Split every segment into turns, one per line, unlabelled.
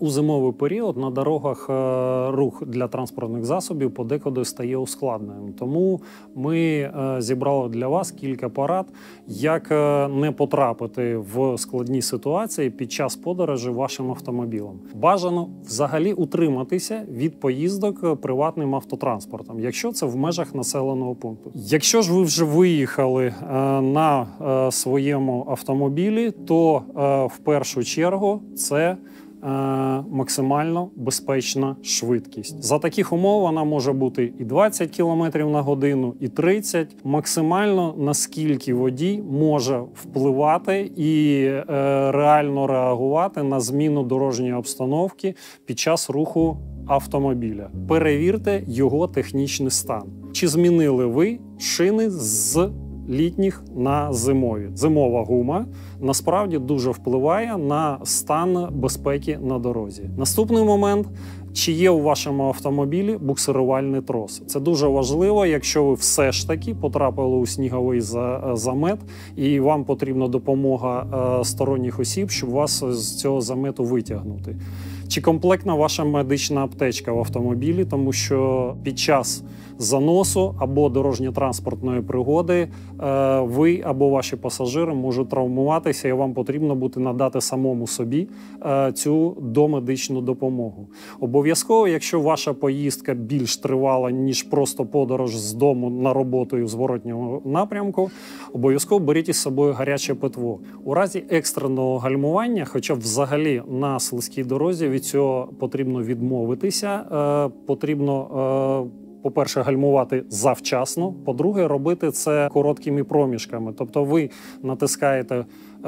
У зимовий період на дорогах рух для транспортних засобів подекуди стає ускладненим. Тому ми зібрали для вас кілька порад, як не потрапити в складні ситуації під час подорожі вашим автомобілем. Бажано взагалі утриматися від поїздок приватним автотранспортом, якщо це в межах населеного пункту. Якщо ж ви вже виїхали на своєму автомобілі, то в першу чергу це максимально безпечна швидкість. За таких умов вона може бути і 20 км на годину, і 30. Максимально наскільки водій може впливати і реально реагувати на зміну дорожньої обстановки під час руху автомобіля. Перевірте його технічний стан. Чи змінили ви шини з літніх на зимові? Зимова гума насправді дуже впливає на стан безпеки на дорозі. Наступний момент – чи є у вашому автомобілі буксирувальний трос. Це дуже важливо, якщо ви все ж таки потрапили у сніговий замет і вам потрібна допомога сторонніх осіб, щоб вас з цього замету витягнути. Чи комплектна ваша медична аптечка в автомобілі, тому що під час заносу або дорожньо-транспортної пригоди ви або ваші пасажири можуть травмуватися, і вам потрібно буде надати самому собі цю домедичну допомогу. Обов'язково, якщо ваша поїздка більш тривала, ніж просто подорож з дому на роботу і в зворотньому напрямку, обов'язково беріть із собою гаряче питво. У разі екстреного гальмування, хоча взагалі на слизькій дорозі від цього потрібно відмовитися, потрібно по-перше, гальмувати завчасно, по-друге, робити це короткими проміжками. Тобто ви натискаєте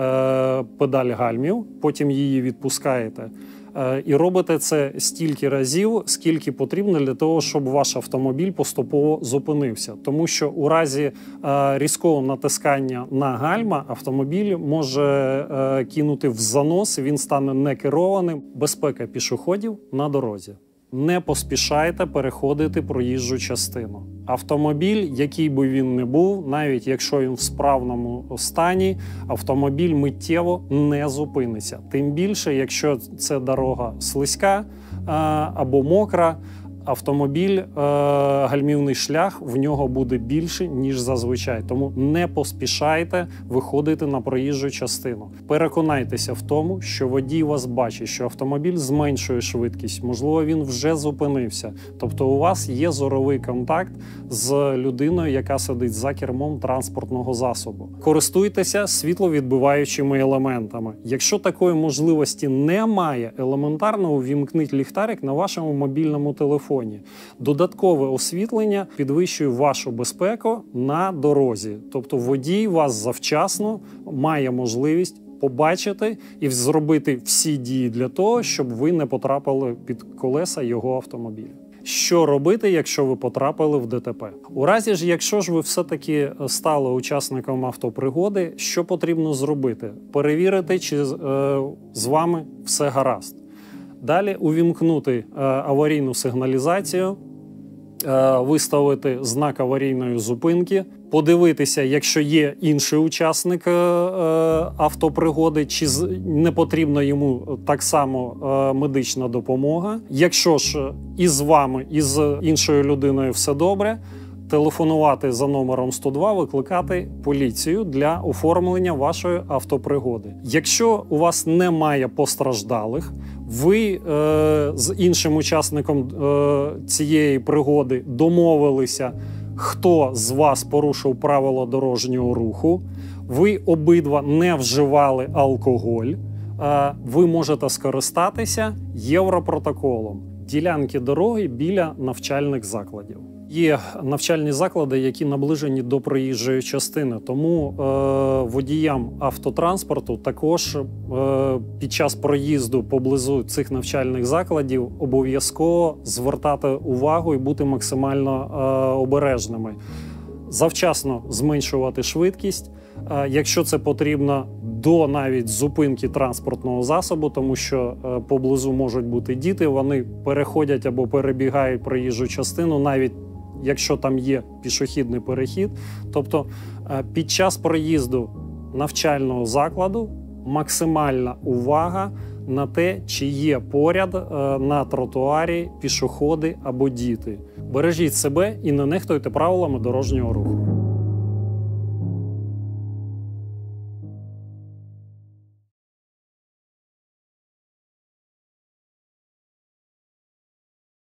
педаль гальмів, потім її відпускаєте. І робите це стільки разів, скільки потрібно для того, щоб ваш автомобіль поступово зупинився. Тому що у разі різкого натискання на гальма автомобіль може кинути в занос, він стане некерованим. Безпека пішоходів на дорозі. Не поспішайте переходити проїжджу частину. Автомобіль, який би він не був, навіть якщо він в справному стані, автомобіль миттєво не зупиниться. Тим більше, якщо це дорога слизька або мокра, автомобіль, гальмівний шлях в нього буде більше, ніж зазвичай. Тому не поспішайте виходити на проїжджу частину. Переконайтеся в тому, що водій вас бачить, що автомобіль зменшує швидкість, можливо, він вже зупинився. Тобто у вас є зоровий контакт з людиною, яка сидить за кермом транспортного засобу. Користуйтеся світловідбиваючими елементами. Якщо такої можливості немає, елементарно увімкніть ліхтарик на вашому мобільному телефоні. Додаткове освітлення підвищує вашу безпеку на дорозі. Тобто водій вас завчасно має можливість побачити і зробити всі дії для того, щоб ви не потрапили під колеса його автомобіля. Що робити, якщо ви потрапили в ДТП? У разі ж, якщо ж ви все-таки стали учасником автопригоди, що потрібно зробити? Перевірити, чи з вами все гаразд. Далі увімкнути аварійну сигналізацію, виставити знак аварійної зупинки, подивитися, якщо є інший учасник автопригоди, чи не потрібна йому так само медична допомога. Якщо ж і з вами, і з іншою людиною все добре, телефонувати за номером 102, викликати поліцію для оформлення вашої автопригоди. Якщо у вас немає постраждалих, ви з іншим учасником цієї пригоди домовилися, хто з вас порушив правила дорожнього руху, ви обидва не вживали алкоголь, ви можете скористатися Європротоколом. Ділянки дороги біля навчальних закладів. Є навчальні заклади, які наближені до проїжджої частини, тому водіям автотранспорту також під час проїзду поблизу цих навчальних закладів обов'язково звертати увагу і бути максимально обережними. Завчасно зменшувати швидкість, якщо це потрібно, до навіть зупинки транспортного засобу, тому що поблизу можуть бути діти, вони переходять або перебігають проїжджу частину, навіть якщо там є пішохідний перехід. Тобто під час проїзду навчального закладу максимальна увага на те, чи є поряд на тротуарі пішоходи або діти. Бережіть себе і не нехтуйте правилами дорожнього руху.